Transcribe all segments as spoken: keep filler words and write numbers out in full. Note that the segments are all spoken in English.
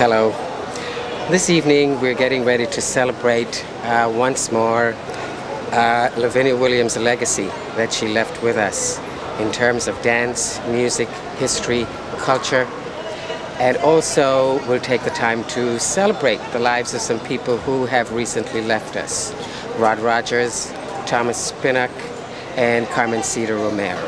Hello. This evening we're getting ready to celebrate uh, once more uh, Lavinia Williams' legacy that she left with us in terms of dance, music, history, culture, and also we'll take the time to celebrate the lives of some people who have recently left us. Rod Rogers, Thomas Pinnock, and Carmen Cedar Romero.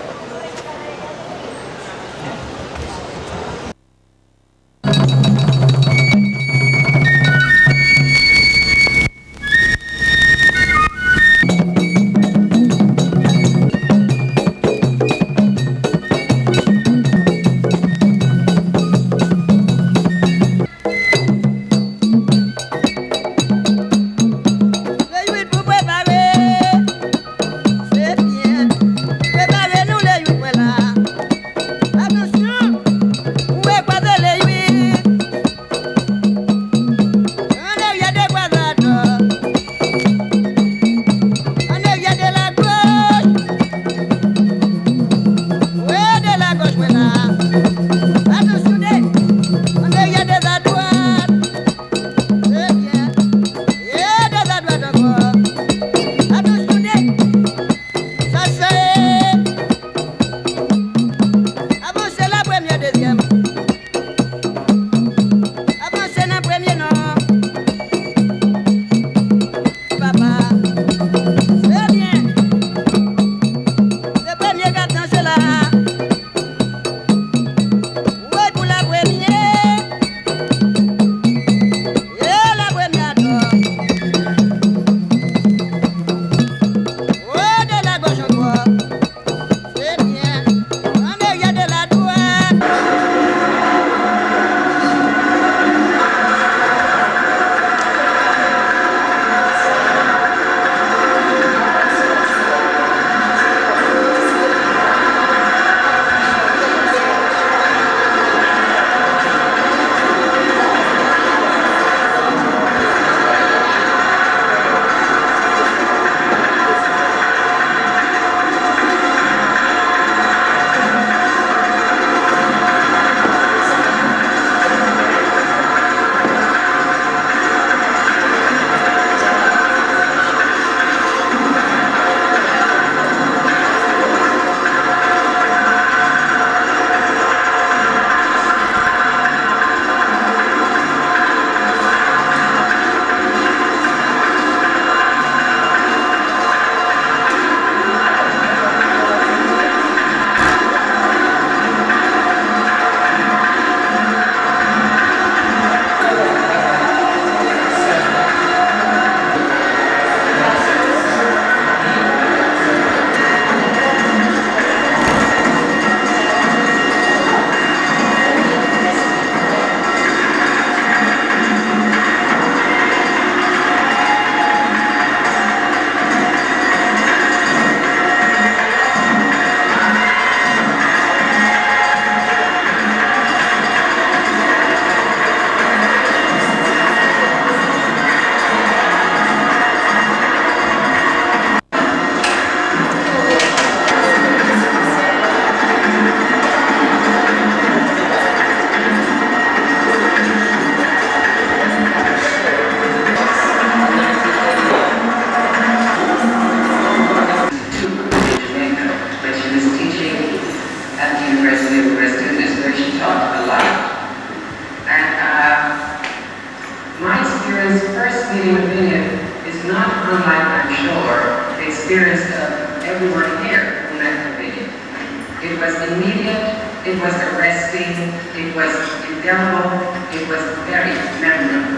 It was arresting, it was indelible, it was very memorable.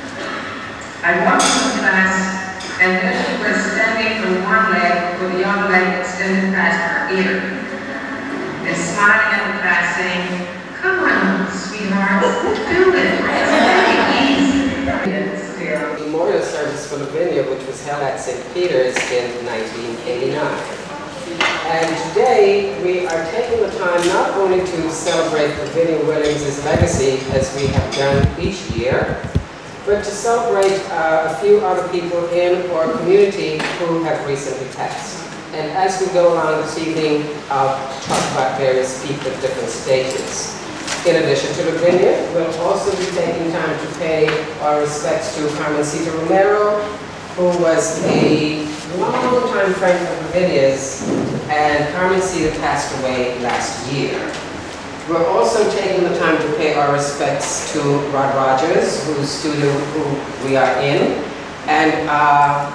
I walked into class, and there she was standing on one leg with the other leg extended past her ear, and smiling at the class saying, "Come on, sweetheart, do it, it's very easy." The memorial service for Lavinia, which was held at Saint Peter's in nineteen eighty-nine. And today we are taking the time not only to celebrate Lavinia Williams' legacy, as we have done each year, but to celebrate uh, a few other people in our community who have recently passed. And as we go along this evening, I'll talk about various people at different stages. In addition to Lavinia, we'll also be taking time to pay our respects to Carmencita Romero, who was a long-time friend of Lavinia's, and Carmencita passed away last year. We're also taking the time to pay our respects to Rod Rogers, whose studio who we are in, and uh,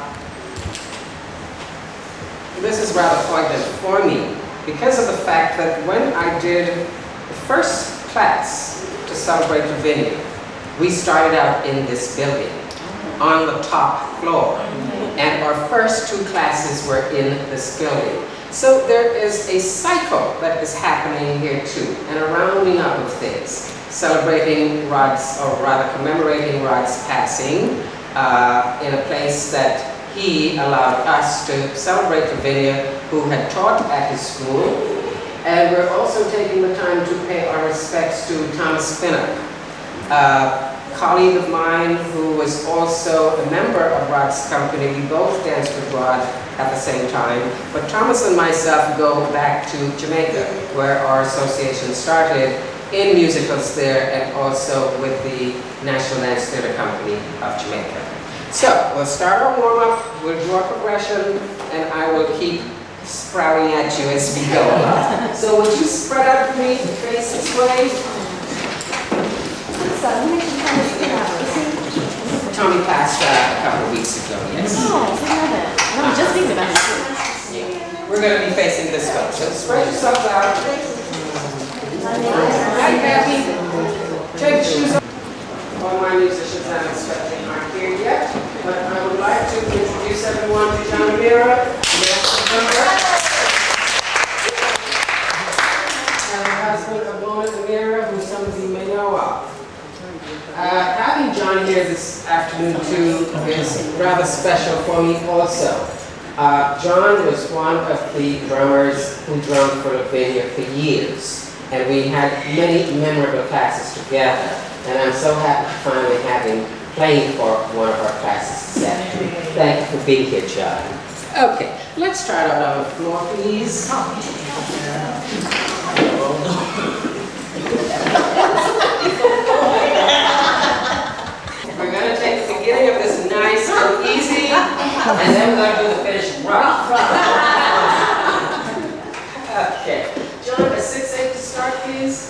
this is rather poignant for me because of the fact that when I did the first class to celebrate Lavinia, we started out in this building on the top floor, and our first two classes were in this building. So there is a cycle that is happening here too, and a rounding up of things, celebrating Rod's, or rather commemorating Rod's passing uh, in a place that he allowed us to celebrate Lavinia, who had taught at his school. And we're also taking the time to pay our respects to Thomas Pinnock, a colleague of mine who was also a member of Rod's company. We both danced with Rod at the same time, but Thomas and myself go back to Jamaica, where our association started in musicals there and also with the National Dance Theatre Company of Jamaica. So, we'll start our warm-up, we'll do our progression, and I will keep sprouting at you as we go. So would you spread out for me, face this way? Tommy passed uh, a couple of weeks ago, yes. Oh, I love it. No, just thinking about it. We're going to be facing this way. So spread yourself out. Hi, Kathy. Take the shoes off. All my musicians I'm expecting aren't here yet, but I would like to introduce everyone to John Mira, and her husband, Abona Mira, who some of you may know of. Uh, having John here this afternoon too is rather special for me also. Uh, John was one of the drummers who drummed for Lavinia for years, and we had many memorable classes together. And I'm so happy to finally have him playing for one of our classes this afternoon. Thank you for being here, John. Okay, let's start out on the floor, please. We're going to take the beginning of this nice and easy, and then we're going to do the finish rough. Okay, John, a six eight to start, please.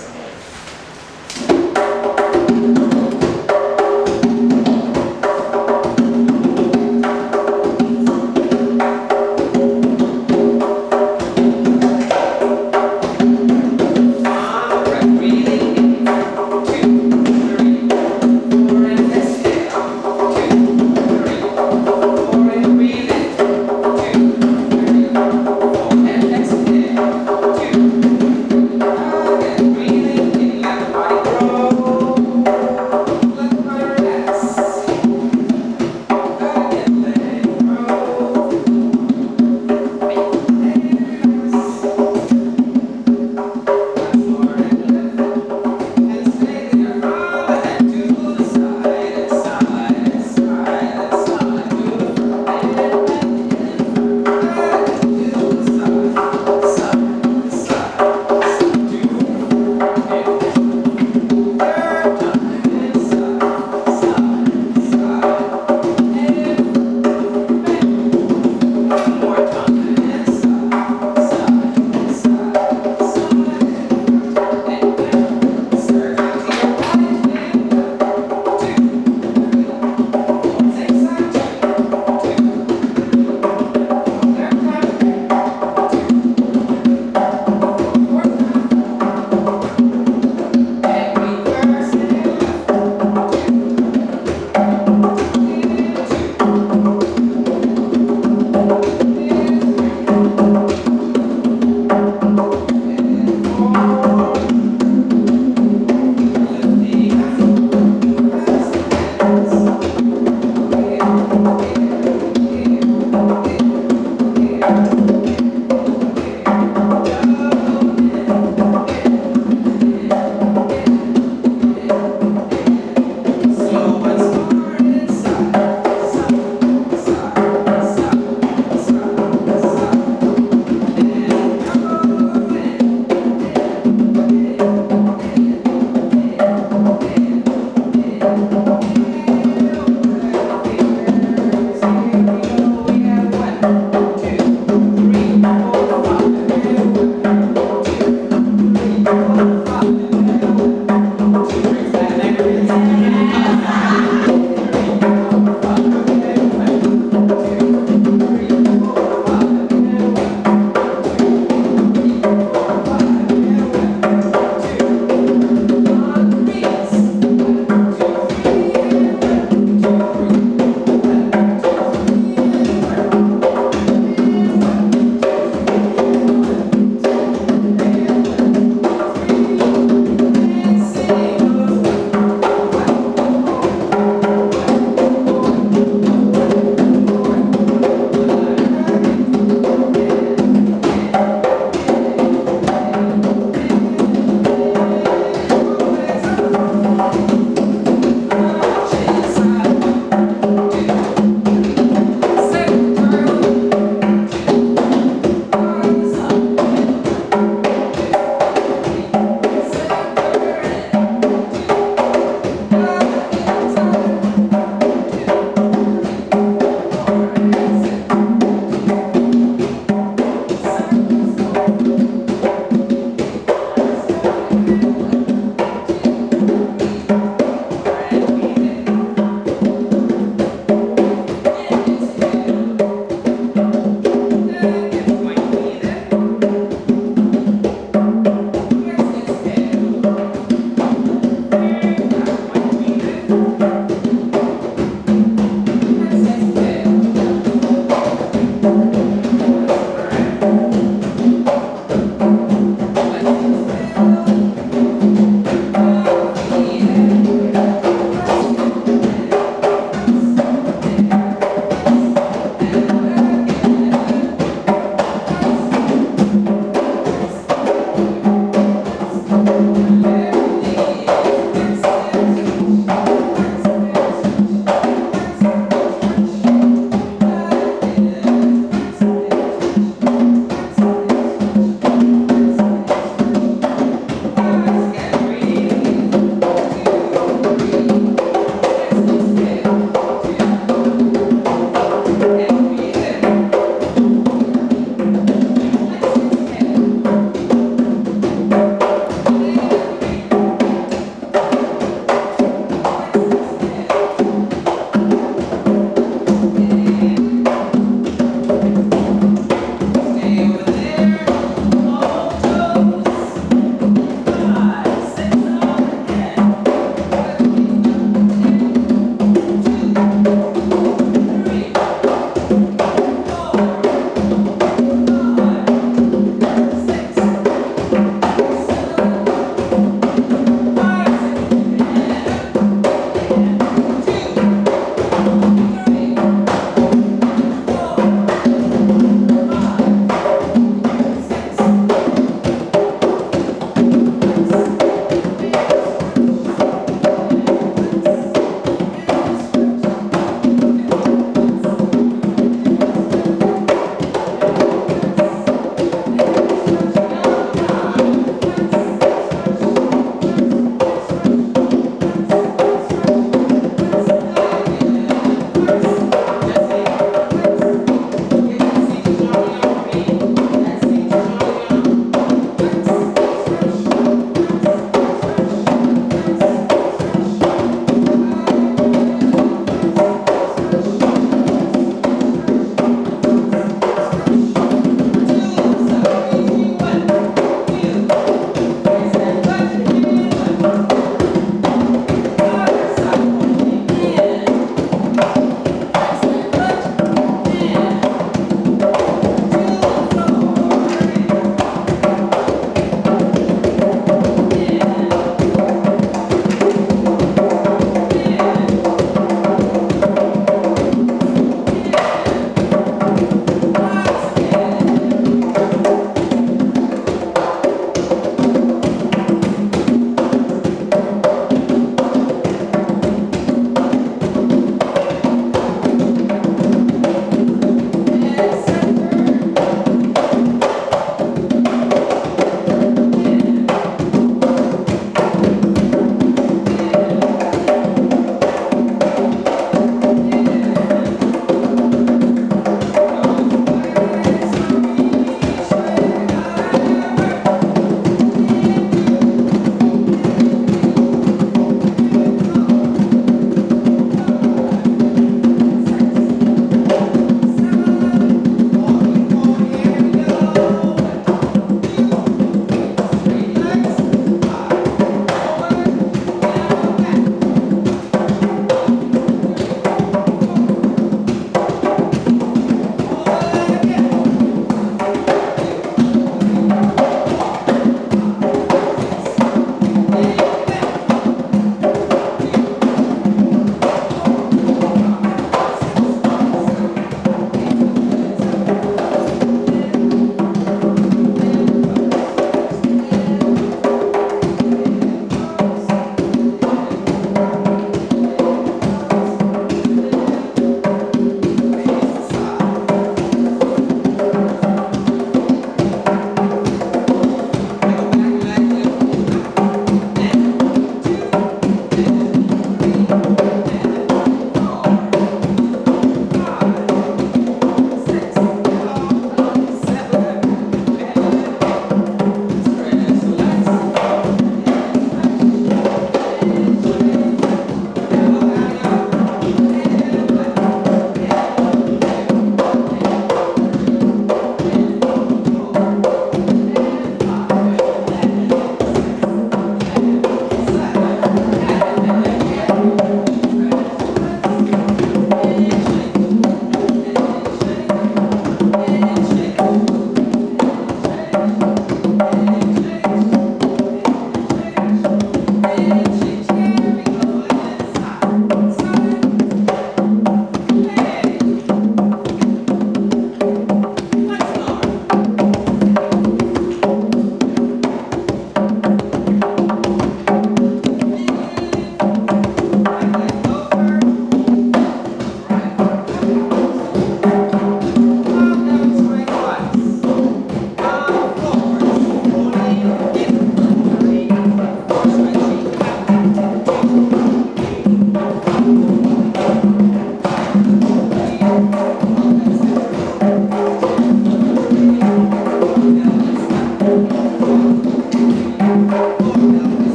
Breathing.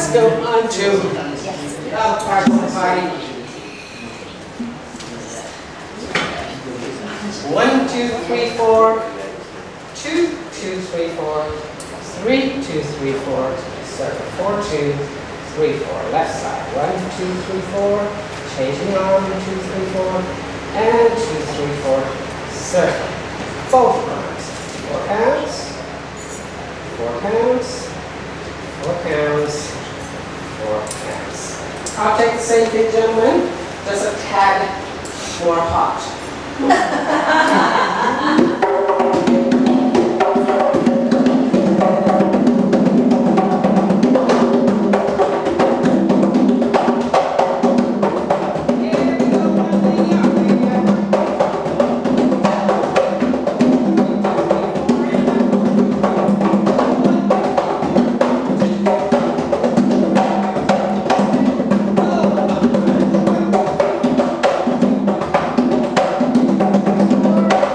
let's go on to the other parts of the body. One, two, three, four. Two, two, three, four. Three, two, three, four. Circle. Four, two, three, four. Left side. One, two, three, four. Changing arm. Two, three, four. And two, three, four. Circle. Both arms. Four counts. Four counts. Four counts. Four counts. I'll take the same thing, gentlemen. Just a tad more hot. Thank you.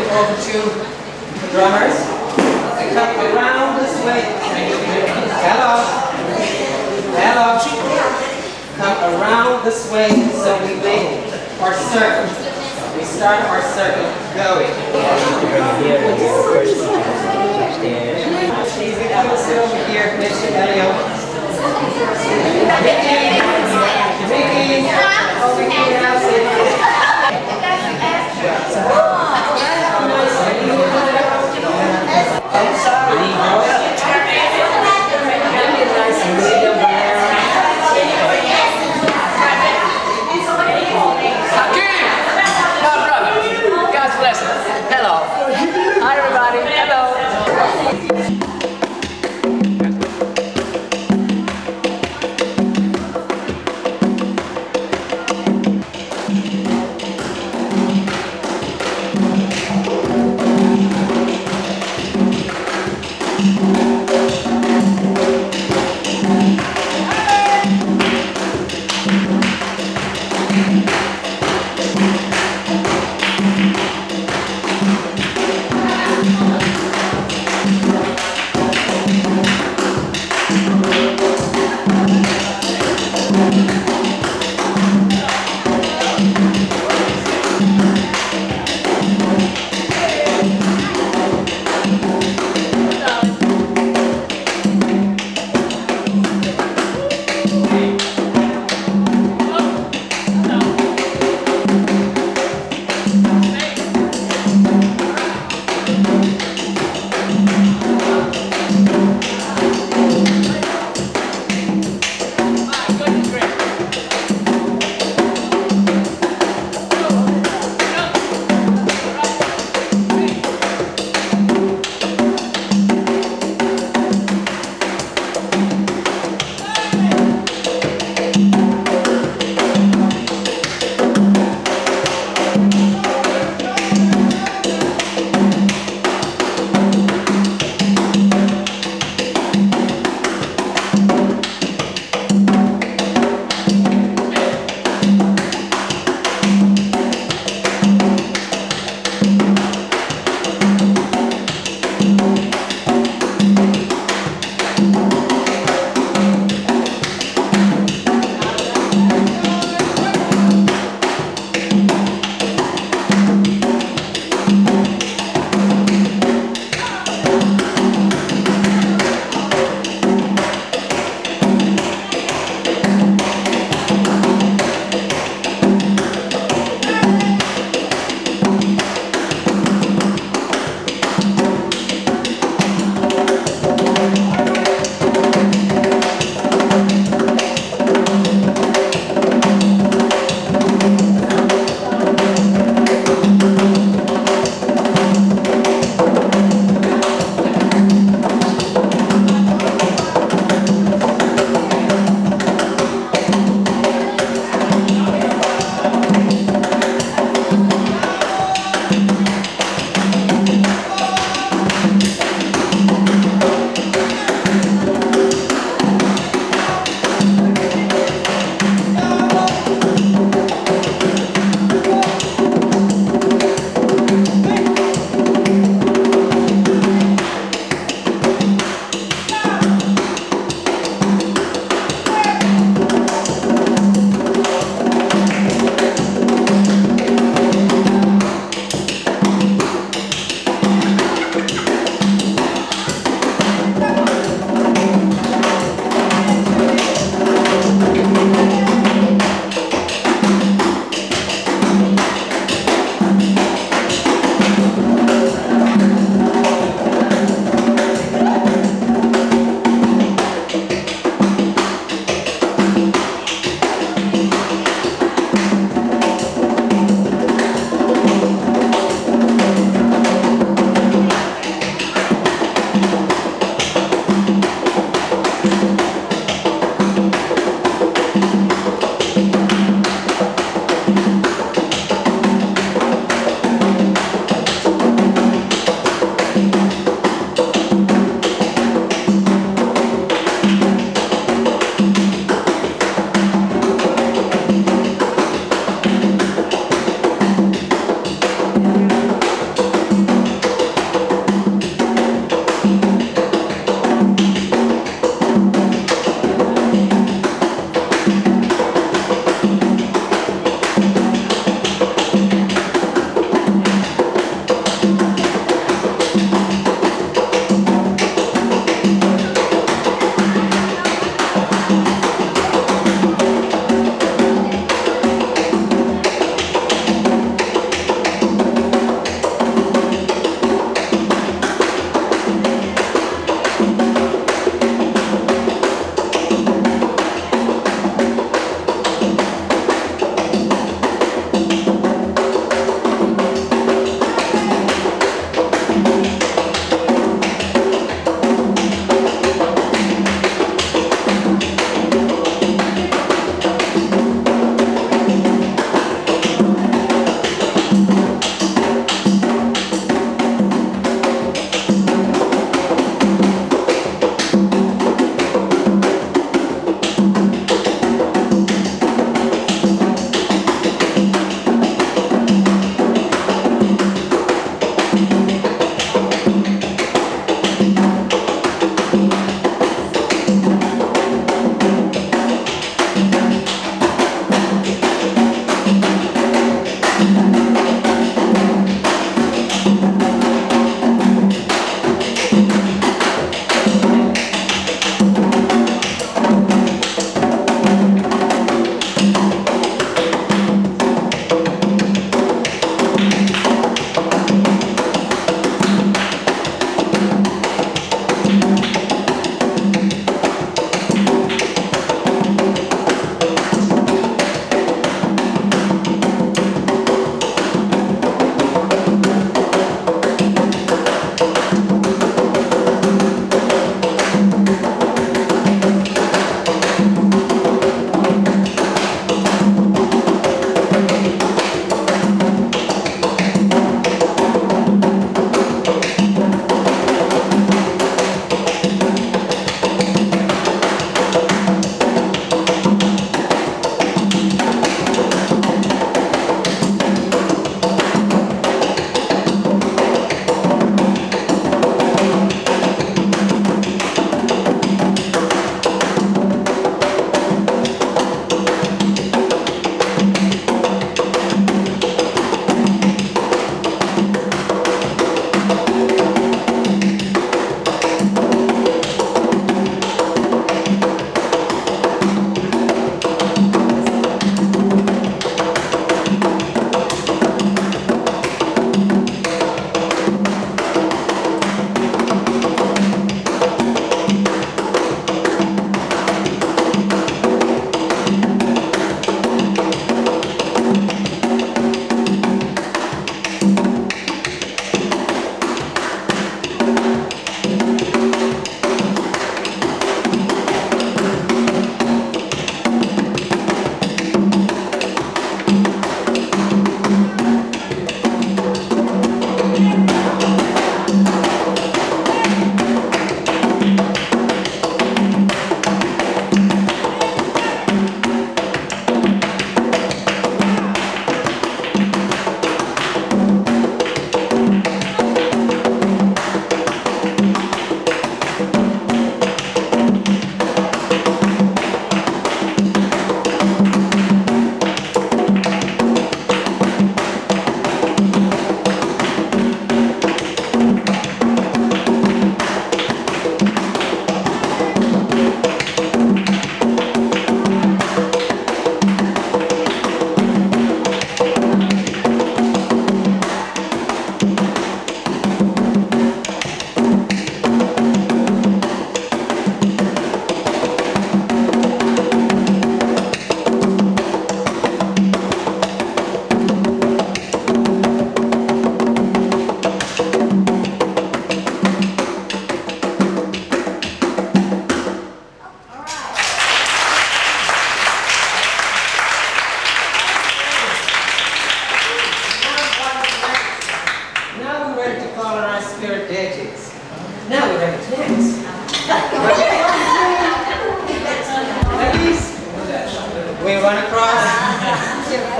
over to the drummers. We come around this way. Hello. Hello. Come around this way so we make our circle. We start our circle going. Easy, I'm gonna sit over here, Mister Elio. Mickey, Mickey, over here, I'll sit.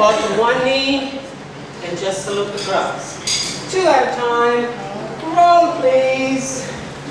fall to one knee and just salute the cross. Two at a time. Roll, please.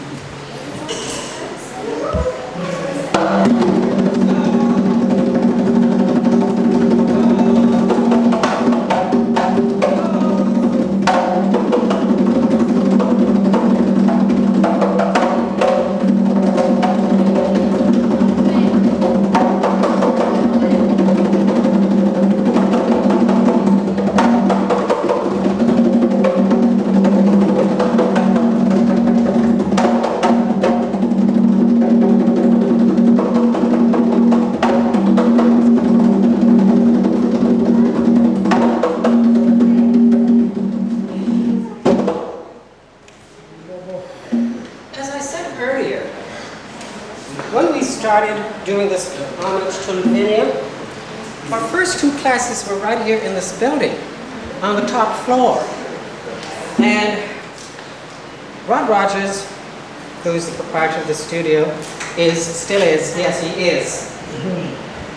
Doing this homage to Lavinia. Our first two classes were right here in this building, on the top floor. And Rod Rogers, who is the proprietor of the studio, is, still is, yes he is. Mm-hmm.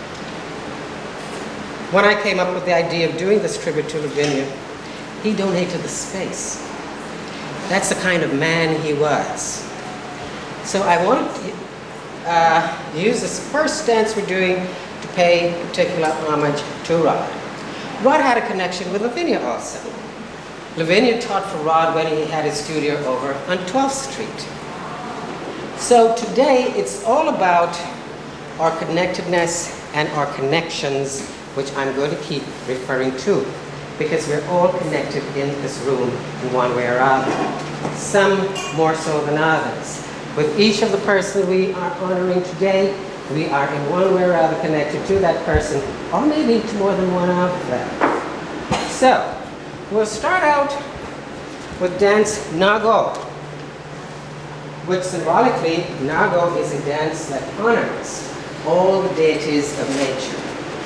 When I came up with the idea of doing this tribute to Lavinia, he donated the space. That's the kind of man he was. So I wanted to Uh, use this first dance we're doing to pay particular homage to Rod. Rod had a connection with Lavinia also. Lavinia taught for Rod when he had his studio over on twelfth street. So today it's all about our connectedness and our connections, which I'm going to keep referring to, because we're all connected in this room in one way or other, some more so than others. With each of the person we are honoring today, we are in one way or other connected to that person, or maybe to more than one of them. So, we'll start out with dance Nago, which symbolically, Nago is a dance that honors all the deities of nature.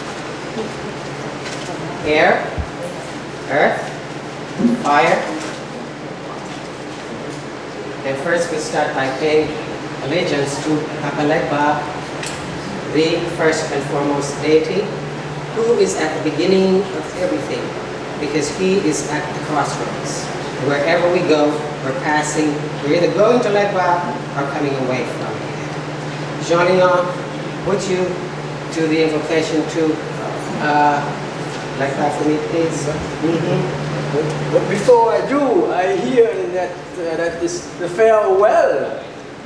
Air, earth, fire. And first we start by paying allegiance to Kapalekba, the first and foremost deity, who is at the beginning of everything, because he is at the crossroads. Wherever we go, we're passing, we're either going to Legba or coming away from it. Jean-Leon, would you do the invocation to uh, Legba for me, please? Mm-hmm. But before I do, I hear that uh, that is the farewell.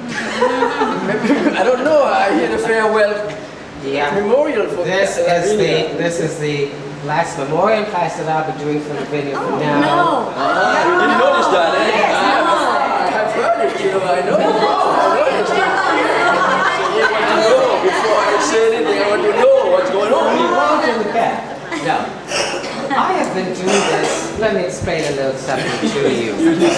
I don't know. I hear the farewell yeah. memorial for this uh, is the this is the last memorial class that I'll be doing for Lavinia Oh, from now. no. Ah, you didn't notice that, eh? Yes, I, no. I've heard it, you know. I know. I noticed it. So you want to know before I say anything. I want to know what's going on. You want in the back? No. I have been doing this. Let me explain a little something to you.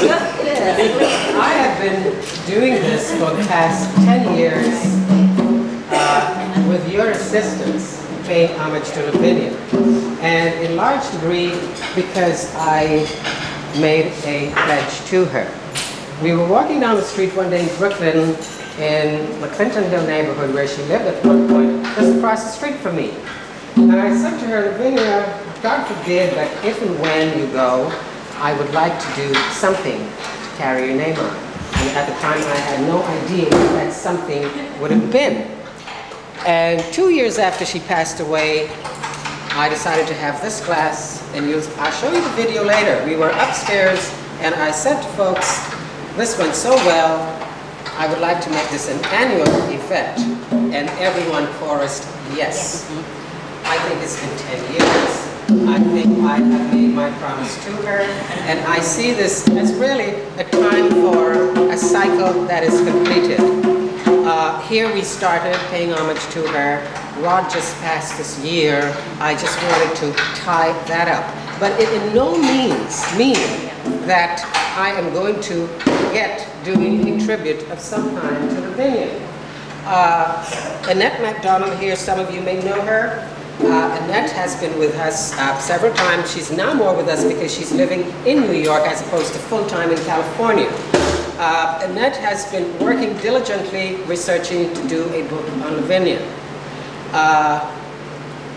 I have been doing this for the past ten years uh, with your assistance, paying homage to Lavinia. And in large degree because I made a pledge to her. We were walking down the street one day in Brooklyn, in the Clinton Hill neighborhood where she lived at one point, just across the street from me. And I said to her, Lavinia, God forbid that if and when you go, I would like to do something to carry your name on. And at the time, I had no idea what that something would have been. And two years after she passed away, I decided to have this class, and use, I'll show you the video later. We were upstairs, and I said to folks, this went so well, I would like to make this an annual event. And everyone chorused, yes. I think it's been ten years. I think I have made my promise to her, and I see this as really a time for a cycle that is completed. Uh, here we started paying homage to her. Rod just passed this year. I just wanted to tie that up. But it in no means means that I am going to forget doing a tribute of some kind to Lavinia. Uh, Annette MacDonald here, some of you may know her. Uh, Annette has been with us uh, several times. She's now more with us because she's living in New York as opposed to full-time in California. Uh, Annette has been working diligently researching to do a book on Lavinia. Uh,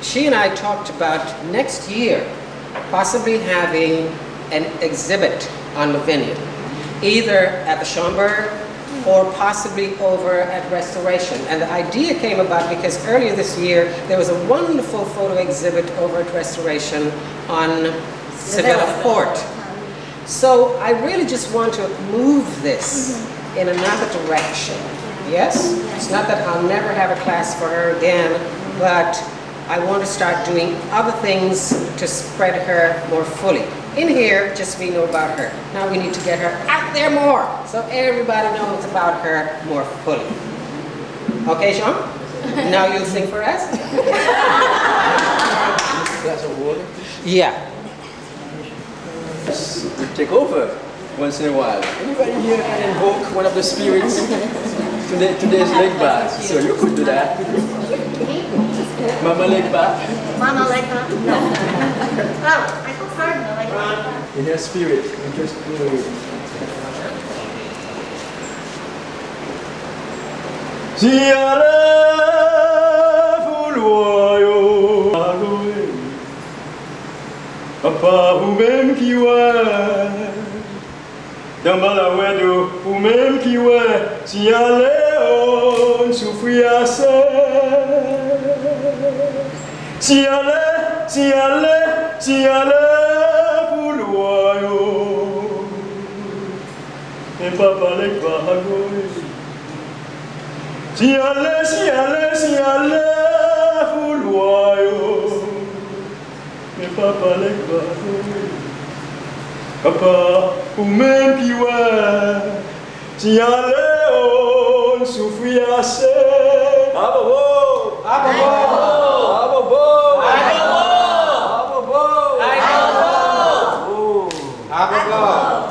she and I talked about next year possibly having an exhibit on Lavinia, either at the Schomburg or possibly over at Restoration. And the idea came about because earlier this year there was a wonderful photo exhibit over at Restoration on Sevilla Fort. So I really just want to move this mm-hmm. in another direction. Yes? It's not that I'll never have a class for her again, but I want to start doing other things to spread her more fully. In here, just we know about her. Now we need to get her out there more, so everybody knows about her more fully. Okay, Sean? Now you'll sing for us? Glass of water? Yeah. Take over once in a while. Anybody here can invoke one of the spirits to the, today's leg bath? So you could do that. Mama leg bath? Mama leg bath? No. Oh, I go hard in the leg bath. In your spirit, you just do it. Papa ou même qui ouais, dans la wedo ou même qui ouais, si allez on souffrir assez, si allez, si allez, si allez pour le royaume, et papa les bagouilles, si allez, si allez, si allez pour le royaume. Papa les bagouilles, papa ou même qui ouais, si allez on souffrir assez. Abobo, abobo, abobo, abobo, abobo, abobo.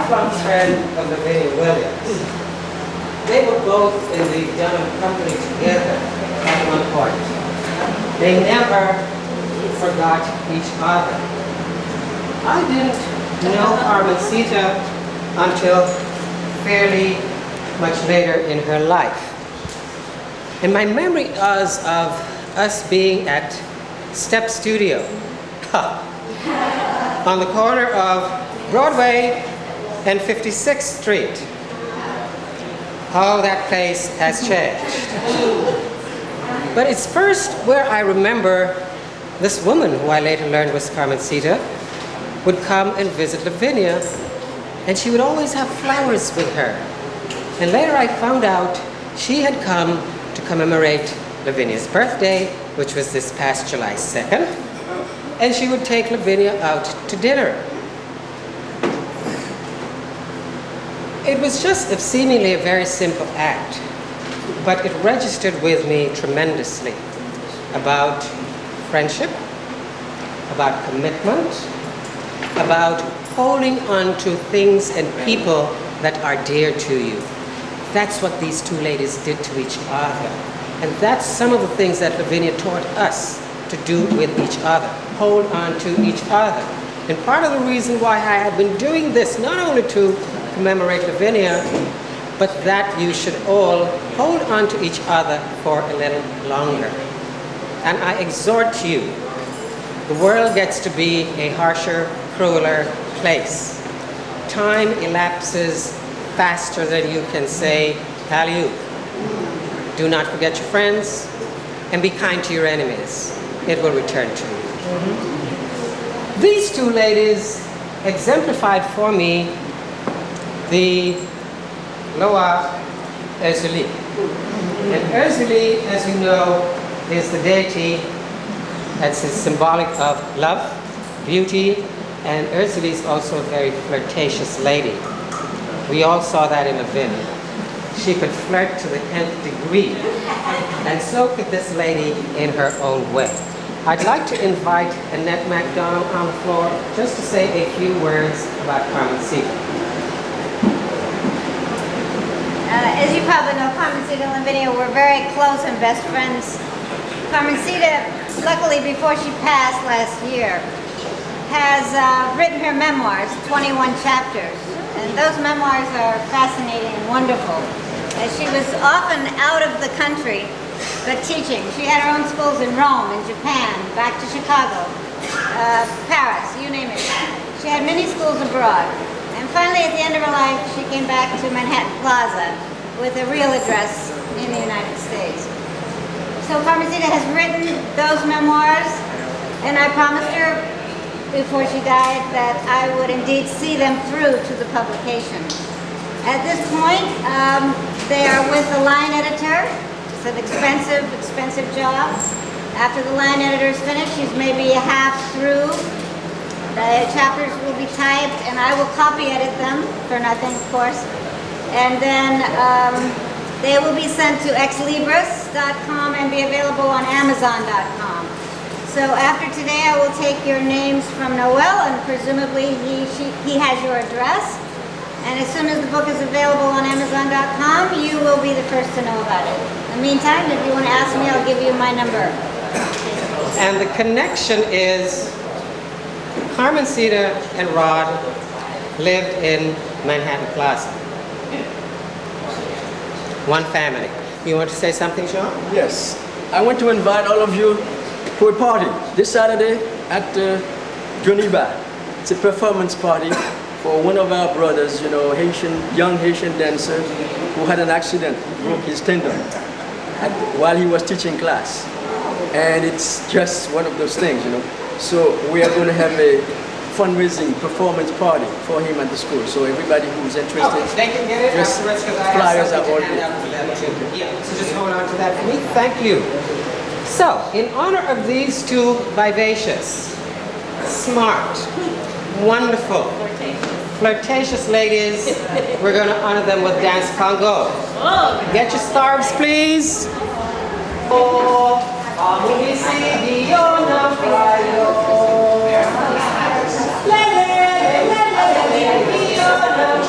lifelong friend of Lavinia Williams. They were both in the Dunham Company together at one point. They never forgot each other. I didn't know Carmencita until fairly much later in her life. And my memory is of us being at Step Studio on the corner of Broadway and fifty-sixth Street. Oh, that place has changed. But it's first where I remember this woman, who I later learned was Carmencita, would come and visit Lavinia, and she would always have flowers with her. And later I found out she had come to commemorate Lavinia's birthday, which was this past July second, and she would take Lavinia out to dinner. It was just a seemingly a very simple act, but it registered with me tremendously about friendship, about commitment, about holding on to things and people that are dear to you. That's what these two ladies did to each other. And that's some of the things that Lavinia taught us to do with each other, hold on to each other. And part of the reason why I have been doing this, not only to commemorate Lavinia, but that you should all hold on to each other for a little longer. And I exhort you, the world gets to be a harsher, crueler place. Time elapses faster than you can say, alley-oop. Do not forget your friends, and be kind to your enemies. It will return to you. Mm-hmm. These two ladies exemplified for me the Loa Erzulie. And Erzulie, as you know, is the deity that's symbolic of love, beauty, and Erzulie is also a very flirtatious lady. We all saw that in Lavinia. She could flirt to the nth degree, and so could this lady in her own way. I'd like to invite Annette MacDonald on the floor just to say a few words about Carmencita. Uh, as you probably know, Carmencita and Lavinia were very close and best friends. Carmencita, luckily before she passed last year, has uh, written her memoirs, twenty-one chapters. And those memoirs are fascinating and wonderful. As she was often out of the country, but teaching. She had her own schools in Rome, in Japan, back to Chicago, uh, Paris, you name it. She had many schools abroad. And finally, at the end of her life, she came back to Manhattan Plaza with a real address in the United States. So Carmencita has written those memoirs, and I promised her before she died that I would indeed see them through to the publication. At this point, um, they are with the line editor. It's an expensive, expensive job. After the line editor is finished, she's maybe half through. The chapters will be typed, and I will copy edit them for nothing, of course. And then um, they will be sent to ex libris dot com and be available on amazon dot com. So after today, I will take your names from Noel, and presumably he, she, he has your address. And as soon as the book is available on amazon dot com, you will be the first to know about it. In the meantime, if you want to ask me, I'll give you my number. And the connection is Carmencita and Rod lived in Manhattan Plaza. One family. You want to say something, Jean? Yes. I want to invite all of you to a party this Saturday at uh, Geneva. It's a performance party for one of our brothers, you know, Haitian, young Haitian dancer who had an accident, broke his tendon at, while he was teaching class. And it's just one of those things, you know. So we are going to have a fundraising performance party for him at the school. So everybody who's interested, oh, they can get it just afterwards because I flyers have are all something to hand out to them too. Yeah, so just hold on to that for me. Thank you. So, in honor of these two vivacious, smart, wonderful, flirtatious, flirtatious ladies, we're going to honor them with Dance Congo. Get your scarves, please. Oh, le, le, le, le, le, le, le,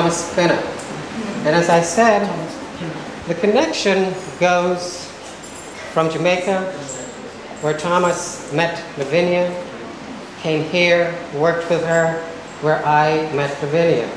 Thomas Pinner. And as I said, the connection goes from Jamaica, where Thomas met Lavinia, came here, worked with her, where I met Lavinia.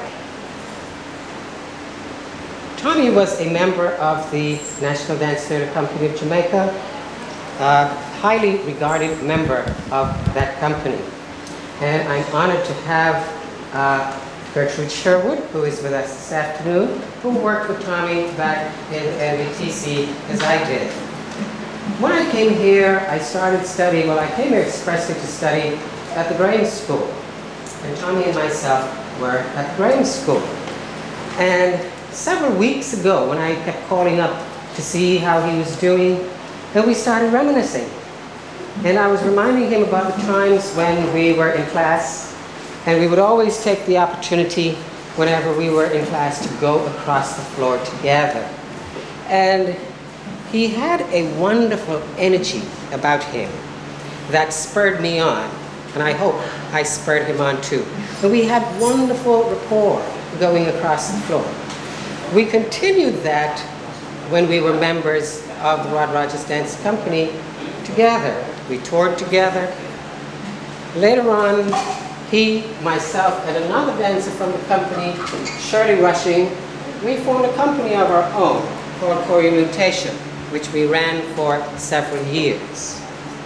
Tommy was a member of the National Dance Theatre Company of Jamaica, a highly regarded member of that company. And I'm honored to have uh, Gertrude Sherwood, who is with us this afternoon, who worked with Tommy back in N B T C as I did. When I came here, I started studying, well, I came here expressly to study at the Graham School. And Tommy and myself were at the Graham School. And several weeks ago, when I kept calling up to see how he was doing, then we started reminiscing. And I was reminding him about the times when we were in class, and we would always take the opportunity whenever we were in class to go across the floor together. And he had a wonderful energy about him that spurred me on, and I hope I spurred him on too. And we had wonderful rapport going across the floor. We continued that when we were members of the Rod Rogers Dance Company together. We toured together. Later on, he, myself, and another dancer from the company, Shirley Rushing, we formed a company of our own called Choreomutation, which we ran for several years.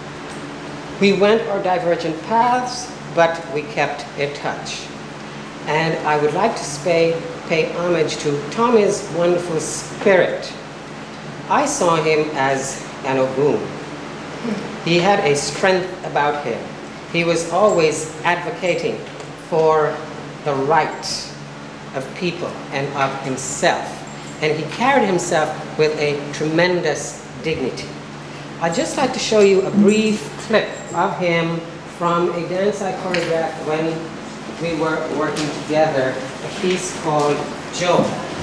We went our divergent paths, but we kept in touch. And I would like to pay, pay homage to Tommy's wonderful spirit. I saw him as an Ogun. He had a strength about him. He was always advocating for the right of people and of himself. And he carried himself with a tremendous dignity. I'd just like to show you a brief clip of him from a dance I choreographed when we were working together, a piece called Joe.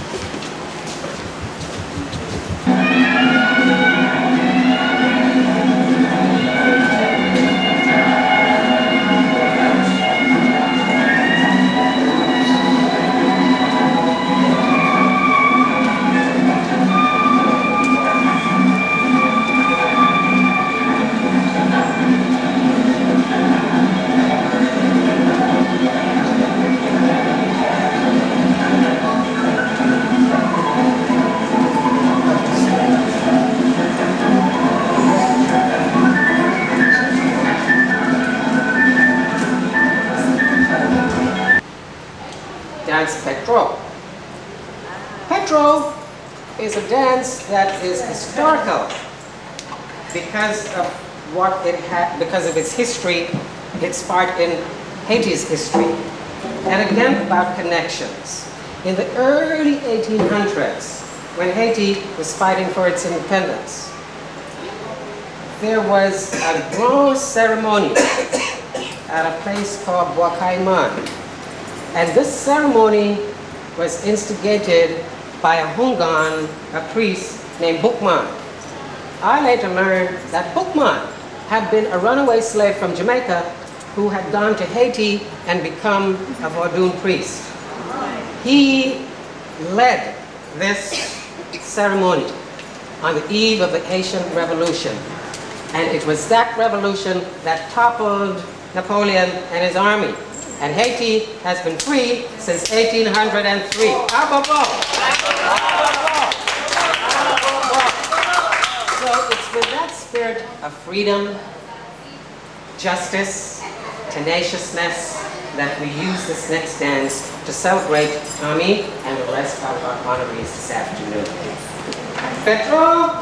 Petro. Petro is a dance that is historical because of what it had, because of its history, its part in Haiti's history, and again about connections. In the early eighteen hundreds, when Haiti was fighting for its independence, there was a grand ceremony at a place called Bois Caiman. And this ceremony was instigated by a Hungan, a priest named Boukman. I later learned that Boukman had been a runaway slave from Jamaica who had gone to Haiti and become a Vodun priest. He led this ceremony on the eve of the Haitian Revolution. And it was that revolution that toppled Napoleon and his army. And Haiti has been free since eighteen hundred three. So it's with that spirit of freedom, justice, tenaciousness that we use this next dance to celebrate Tommy and the rest of our honorees this afternoon. Petro!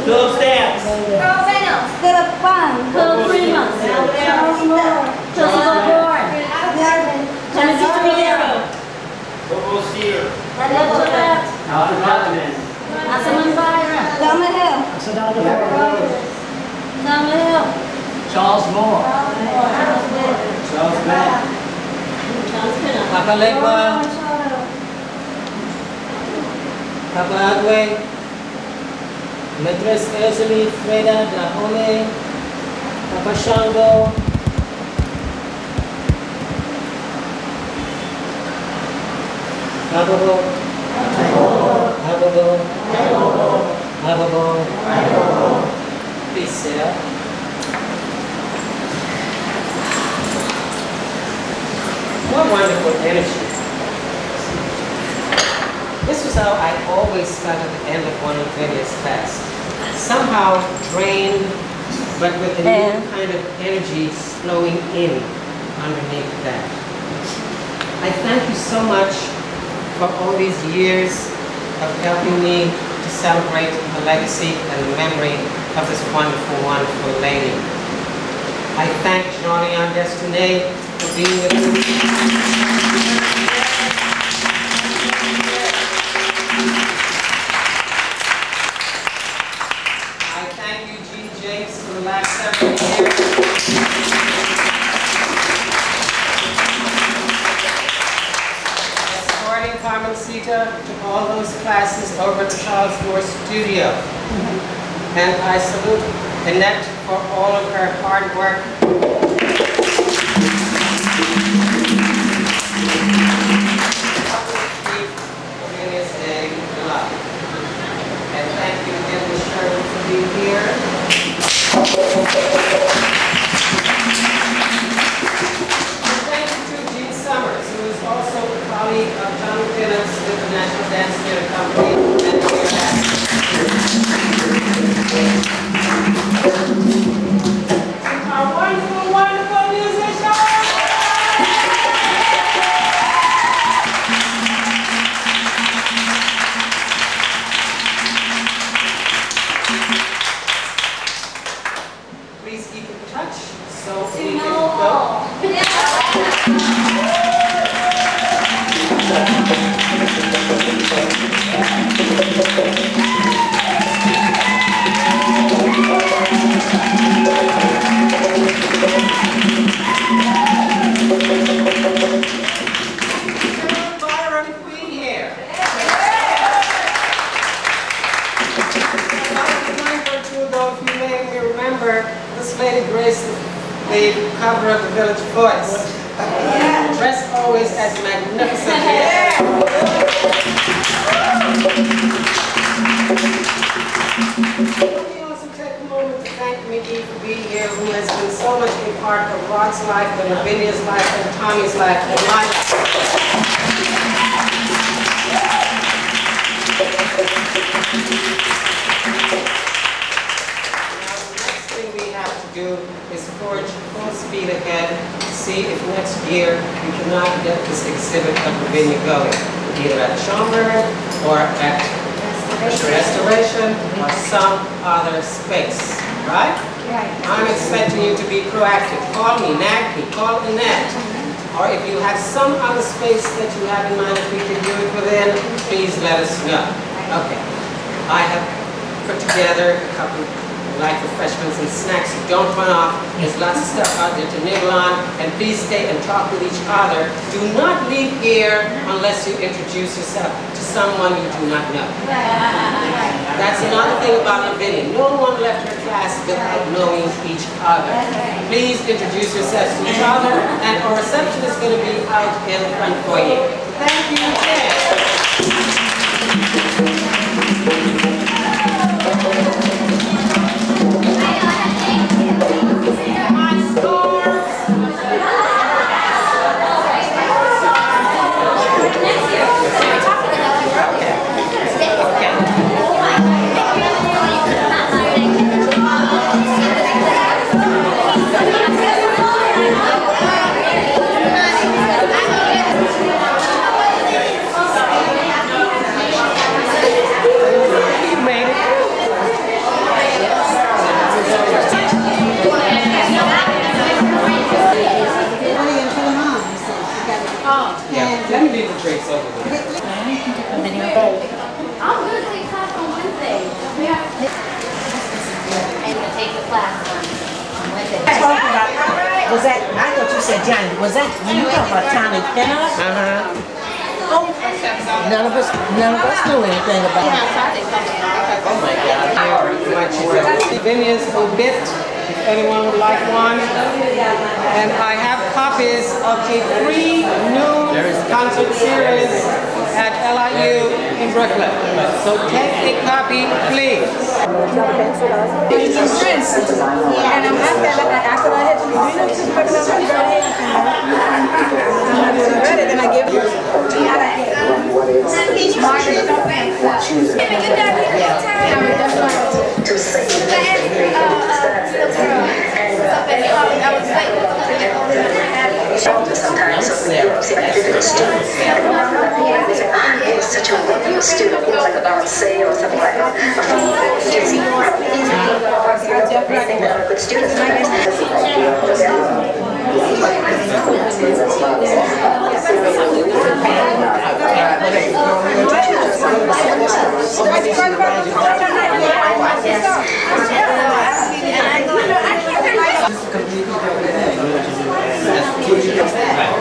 Philip Stamps. Carl Reynolds. Philip Fung. Phil Freeman. Charles Moore. Joseph Bourne. Timothy Trujillo. Bobo Steer. Ed Gillette. Alfred Butterman. Asaman Byron. Thelma Hill. Thelma Hill. Charles Moore. Charles Bennett. Charles Pinner. Papa Legba. Papa Agwe. Madras Ursuli Freda Dahome. Papa Shango. Hababo. Hababo. Hababo. Please sit up. What wonderful energy. This was how I always felt at the end of one of Lydia's class. Somehow drained, but with a new kind of energy flowing in underneath that. I thank you so much for all these years of helping me to celebrate the legacy and the memory of this wonderful, wonderful lady. I thank Jean-Leon Destiné for being with us. I thank Eugene James for the last several years. Escorting Carmencita to all those classes over at the Charles Moore Studio. And I salute Annette for all of her hard work. And thank you again, Miz Sherman, for being here. And thank you to Gene Summers, who is also a colleague of John Phillips with the National Dance Theatre Company and here at our wonderful, wonderful musicians! Please keep in touch so we can go. Byron Queen here. Though, if you may remember, this lady graced the cover of the Village Voice. Yeah. Dressed always as magnificently. Yeah. Let me also take a moment to thank Mickey for being here, who has been so much a part of Rod's life, and Lavinia's life, and Tommy's life, and my life. Do is forge full speed ahead, see if next year we cannot get this exhibit of Lavinia going, either at Schomburg or at Restoration or some other space, right? Right. I'm expecting you to be proactive. Call me, nag me, call Annette. Or if you have some other space that you have in mind that we can do it within, please let us know. Okay. I have put together a couple like refreshments and snacks. Don't run off. There's lots of stuff out there to nibble on. And please stay and talk with each other. Do not leave here unless you introduce yourself to someone you do not know. That's another thing about Lavinia. No one left her class without knowing each other. Please introduce yourselves to each other, and our reception is going to be out in the front foyer. Thank you again. said, Johnny, was that, when you talk about Tommy Penner? Uh-huh. Oh, none of us, none of us knew anything about it. Oh my God. Lavinia's obit, if anyone would like one. And I have copies of the three new concert series at L I U in Brooklyn. So take a copy, please. And I'm happy that after I had to do this, I read it and I give you. Sometimes when you see like a difficult student, and one of them is like, ah, he's such a wonderful student, he was like a balancé or something like that. But from the easy, anything that a good student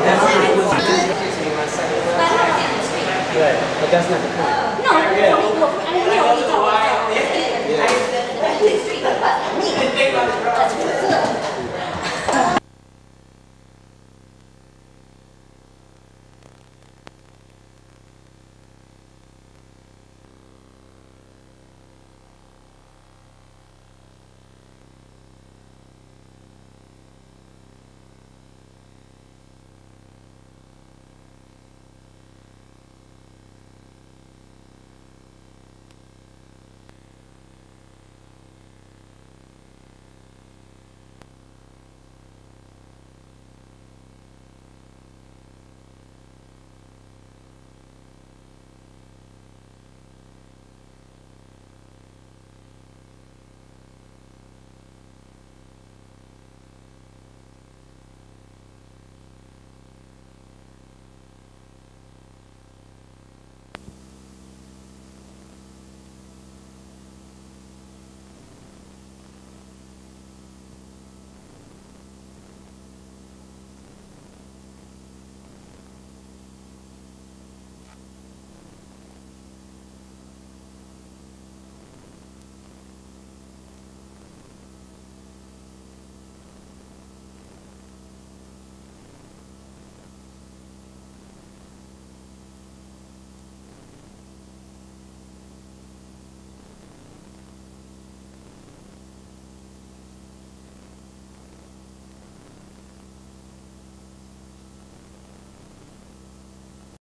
But that's not the point. No,